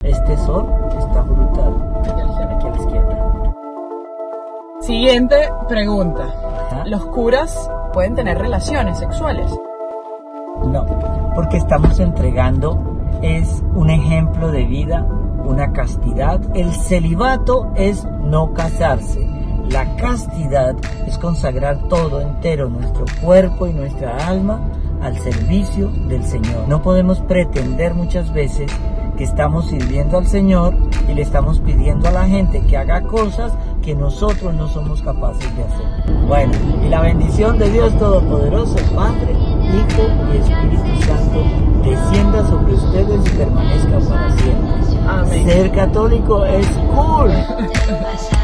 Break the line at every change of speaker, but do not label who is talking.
Este sol está brutal. Aquí a la izquierda.
Siguiente pregunta.
Ajá.
¿Los curas pueden tener relaciones sexuales?
No, porque estamos entregando, es un ejemplo de vida, una castidad. El celibato es no casarse. La castidad es consagrar todo entero, nuestro cuerpo y nuestra alma, al servicio del Señor. No podemos pretender muchas veces que estamos sirviendo al Señor y le estamos pidiendo a la gente que haga cosas que nosotros no somos capaces de hacer. Bueno, y la bendición de Dios Todopoderoso, Padre, Hijo y Espíritu Santo, descienda sobre ustedes y permanezca para siempre.
Amén.
Ser católico es cool.